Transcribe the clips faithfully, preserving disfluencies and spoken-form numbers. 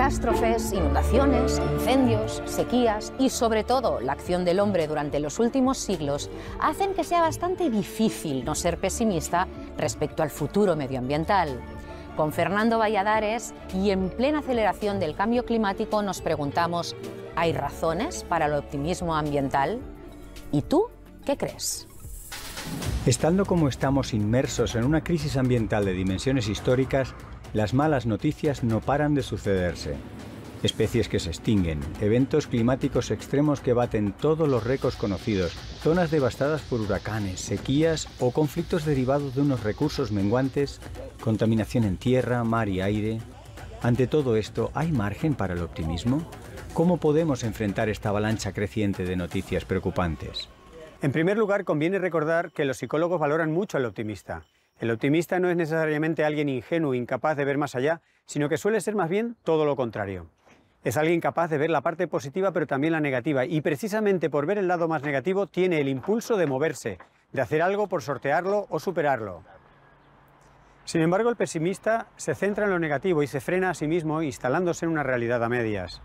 catástrofes, inundaciones, incendios, sequías y sobre todo la acción del hombre durante los últimos siglos hacen que sea bastante difícil no ser pesimista respecto al futuro medioambiental. Con Fernando Valladares y en plena aceleración del cambio climático nos preguntamos, ¿hay razones para el optimismo ambiental? ¿Y tú qué crees? Estando como estamos inmersos en una crisis ambiental de dimensiones históricas, las malas noticias no paran de sucederse. Especies que se extinguen, eventos climáticos extremos que baten todos los récords conocidos, zonas devastadas por huracanes, sequías o conflictos derivados de unos recursos menguantes, contaminación en tierra, mar y aire. Ante todo esto, ¿hay margen para el optimismo? ¿Cómo podemos enfrentar esta avalancha creciente de noticias preocupantes? En primer lugar, conviene recordar que los psicólogos valoran mucho al optimista. El optimista no es necesariamente alguien ingenuo, incapaz de ver más allá, sino que suele ser más bien todo lo contrario. Es alguien capaz de ver la parte positiva pero también la negativa, y precisamente por ver el lado más negativo tiene el impulso de moverse, de hacer algo por sortearlo o superarlo. Sin embargo, el pesimista se centra en lo negativo y se frena a sí mismo instalándose en una realidad a medias.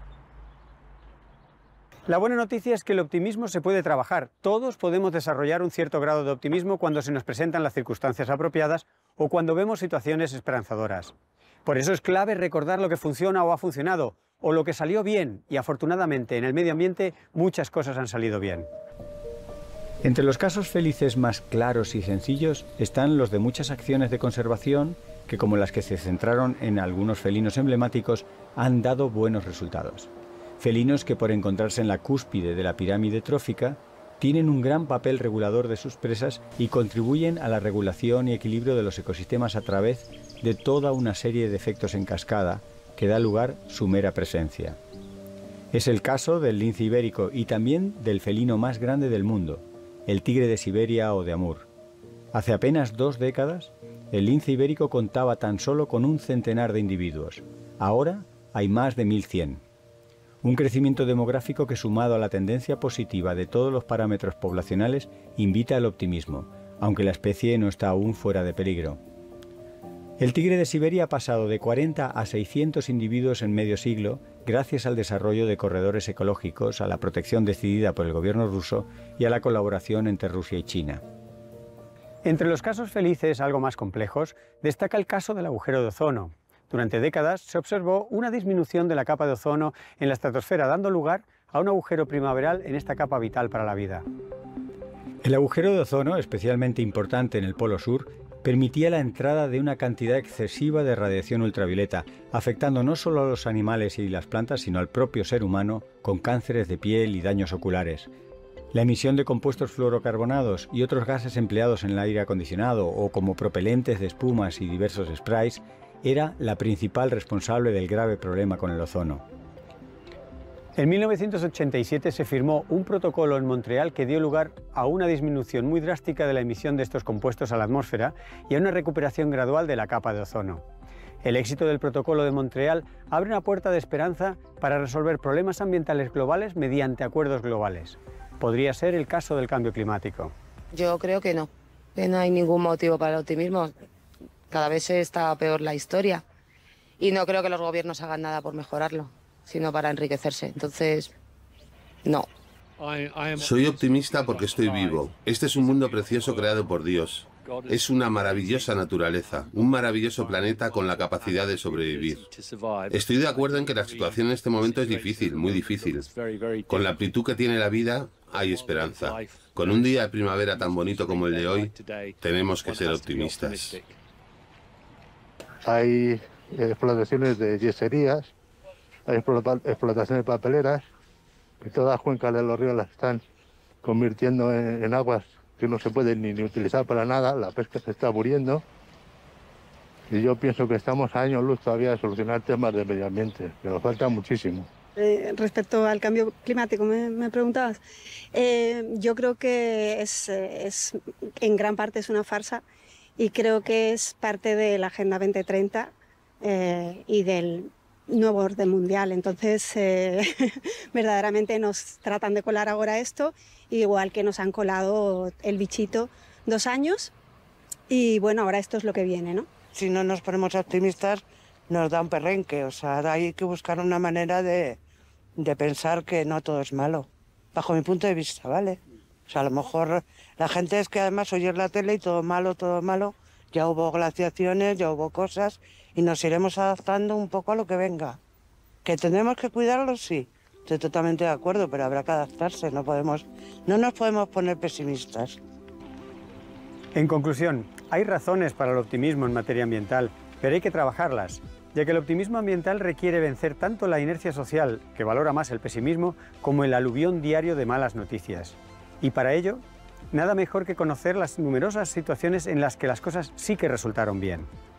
La buena noticia es que el optimismo se puede trabajar. Todos podemos desarrollar un cierto grado de optimismo cuando se nos presentan las circunstancias apropiadas o cuando vemos situaciones esperanzadoras. Por eso es clave recordar lo que funciona o ha funcionado, o lo que salió bien, y afortunadamente en el medio ambiente muchas cosas han salido bien. Entre los casos felices más claros y sencillos están los de muchas acciones de conservación que, como las que se centraron en algunos felinos emblemáticos, han dado buenos resultados. Felinos que, por encontrarse en la cúspide de la pirámide trófica, tienen un gran papel regulador de sus presas y contribuyen a la regulación y equilibrio de los ecosistemas a través de toda una serie de efectos en cascada que da lugar su mera presencia. Es el caso del lince ibérico y también del felino más grande del mundo, el tigre de Siberia o de Amur. Hace apenas dos décadas, el lince ibérico contaba tan solo con un centenar de individuos. Ahora hay más de mil cien. Un crecimiento demográfico que, sumado a la tendencia positiva de todos los parámetros poblacionales, invita al optimismo, aunque la especie no está aún fuera de peligro. El tigre de Siberia ha pasado de cuarenta a seiscientos individuos en medio siglo gracias al desarrollo de corredores ecológicos, a la protección decidida por el gobierno ruso y a la colaboración entre Rusia y China. Entre los casos felices, algo más complejos, destaca el caso del agujero de ozono. Durante décadas se observó una disminución de la capa de ozono en la estratosfera, dando lugar a un agujero primaveral en esta capa vital para la vida. El agujero de ozono, especialmente importante en el Polo Sur, permitía la entrada de una cantidad excesiva de radiación ultravioleta, afectando no solo a los animales y las plantas, sino al propio ser humano, con cánceres de piel y daños oculares. La emisión de compuestos fluorocarbonados y otros gases empleados en el aire acondicionado o como propelentes de espumas y diversos sprays era la principal responsable del grave problema con el ozono. En mil novecientos ochenta y siete se firmó un protocolo en Montreal que dio lugar a una disminución muy drástica de la emisión de estos compuestos a la atmósfera y a una recuperación gradual de la capa de ozono. El éxito del protocolo de Montreal abre una puerta de esperanza para resolver problemas ambientales globales mediante acuerdos globales. Podría ser el caso del cambio climático. Yo creo que no, que no hay ningún motivo para el optimismo. Cada vez está peor la historia y no creo que los gobiernos hagan nada por mejorarlo, sino para enriquecerse. Entonces, no. Soy optimista porque estoy vivo. Este es un mundo precioso creado por Dios. Es una maravillosa naturaleza, un maravilloso planeta con la capacidad de sobrevivir. Estoy de acuerdo en que la situación en este momento es difícil, muy difícil. Con la amplitud que tiene la vida, hay esperanza. Con un día de primavera tan bonito como el de hoy, tenemos que ser optimistas. Hay explotaciones de yeserías, hay explotaciones papeleras, y todas las cuencas de los ríos las están convirtiendo en, en aguas que no se pueden ni, ni utilizar para nada, la pesca se está muriendo, y yo pienso que estamos a años luz todavía de solucionar temas de medio ambiente, que nos falta muchísimo. Eh, respecto al cambio climático, me, me preguntabas, eh, yo creo que es, es, en gran parte es una farsa, y creo que es parte de la Agenda veinte treinta eh, y del nuevo orden mundial. Entonces, eh, verdaderamente nos tratan de colar ahora esto, igual que nos han colado el bichito dos años, y bueno, ahora esto es lo que viene, ¿no? Si no nos ponemos optimistas, nos da un perrenque. O sea, hay que buscar una manera de, de pensar que no todo es malo, bajo mi punto de vista, ¿vale? O sea, a lo mejor la gente es que además oye la tele y todo malo, todo malo, ya hubo glaciaciones, ya hubo cosas y nos iremos adaptando un poco a lo que venga. ¿Que tenemos que cuidarlo? Sí, estoy totalmente de acuerdo, pero habrá que adaptarse, no podemos, no nos podemos poner pesimistas. En conclusión, hay razones para el optimismo en materia ambiental, pero hay que trabajarlas, ya que el optimismo ambiental requiere vencer tanto la inercia social, que valora más el pesimismo, como el aluvión diario de malas noticias. Y para ello, nada mejor que conocer las numerosas situaciones en las que las cosas sí que resultaron bien.